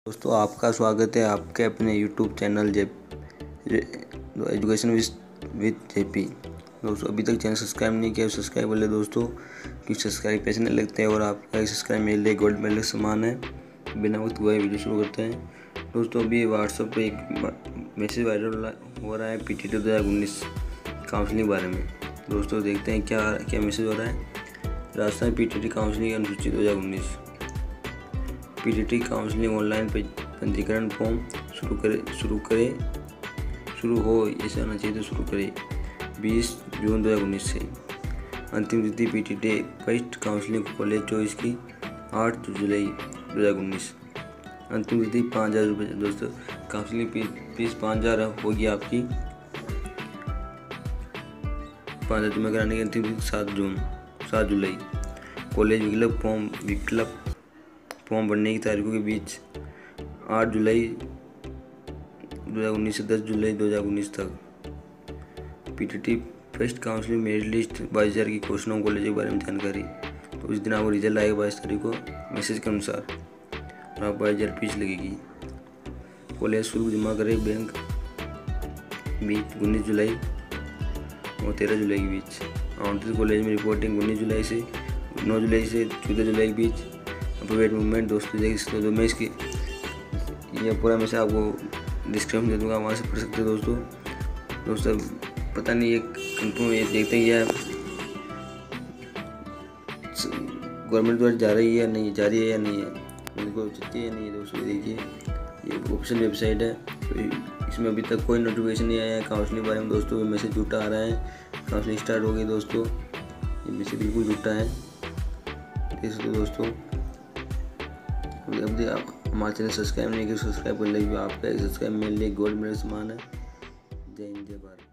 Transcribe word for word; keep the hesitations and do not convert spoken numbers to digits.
दोस्तों आपका स्वागत है आपके अपने YouTube channel J education with JP. दोस्तों अभी तक चैनल सब्सक्राइब नहीं किया सब्सक्राइब कर ले दोस्तों, क्योंकि सब्सक्राइब पैसे नहीं लगते हैं और आपका एक सब्सक्राइब मेरे लिए गोल्ड मेडल समान है। बिना वक्त हुए वीडियो शुरू करते हैं। दोस्तों अभी व्हाट्सएप पे एक मैसेज वायरल हो रहा है पी टी टी दो हज़ार उन्नीस काउंसलिंग बारे में। दोस्तों देखते हैं क्या क्या मैसेज हो रहा है। Rajasthan P T T counselling अनुसूची दो हज़ार उन्नीस P T T counselling online पंजीकरण फॉर्म शुरू करे शुरू करे शुरू हो ऐसा होना चाहिए तो शुरू करे बीस जून दो हज़ार उन्नीस से। अंतिम तिथि P T T first counselling college choice की आठ जुलाई दो हज़ार उन्नीस। अंतिम तिथि पाँच हज़ार रुपये। दोस्तों काउंसलिंग फीस पाँच हज़ार होगी आपकी। पाँच हज़ार जमा कराने की अंतिम तिथि सात जून सात जुलाई। कॉलेज विकल्प फॉर्म विकल्प फॉर्म भरने की तारीखों के बीच आठ जुलाई दो हज़ार उन्नीस से दस जुलाई दो हज़ार उन्नीस तक। P T T first counselling merit list बाईस हज़ार की घोषणा कॉलेज के बारे में जानकारी। तो इस दिन आपको रिजल्ट आएगा बाईस तारीख को मैसेज के अनुसार और आप बाईस हज़ार फीस लगेगी। कॉलेज शुल्क जमा करें बैंक बीच उन्नीस जुलाई और तेरह जुलाई के बीच। आउटरीच कॉलेज में रिपोर्टिंग उन्नीस जुलाई से नौ जुलाई से चौदह जुलाई के बीच। अप्रोवेट मूवमेंट दोस्तों देखिए तो मैं इसकी ये पूरा मैं से आपको डिस्क्रिप्शन दे दूँगा, वहाँ से पढ़ सकते हो दोस्तों। दोस्तों पता नहीं ये कंफर्म ये देखते हैं या गवर्नमेंट द्वारा जा रही है या नहीं जा रही है या नहीं है मेरे को चाहती है या नहीं है। दोस्तों देखिए ये ऑफिशियल वेबसाइट है, तो इसमें अभी तक कोई नोटिफिकेशन नहीं आया है काउंसलिंग बारे में। दोस्तों मैसेज झूठा आ रहा है, काउंसलिंग स्टार्ट हो गई दोस्तों, ये मैसेज बिल्कुल झूठा है देख सकते हो दोस्तों। अभी आप हमारे चैनल सब्सक्राइब नहीं किया सब्सक्राइब कर लीजिए, आपका एक सब्सक्राइब मेरे लिए गोल्ड मेडल समान है। जय हिंद जय भारत।